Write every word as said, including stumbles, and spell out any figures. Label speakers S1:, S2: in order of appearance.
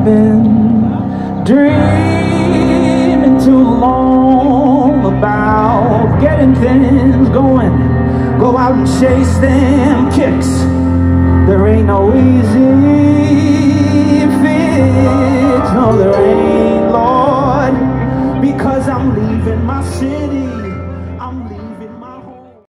S1: been dreaming too long about getting things going. Go out and chase them kicks. There ain't no easy fix. No, there ain't, Lord, because I'm leaving my city.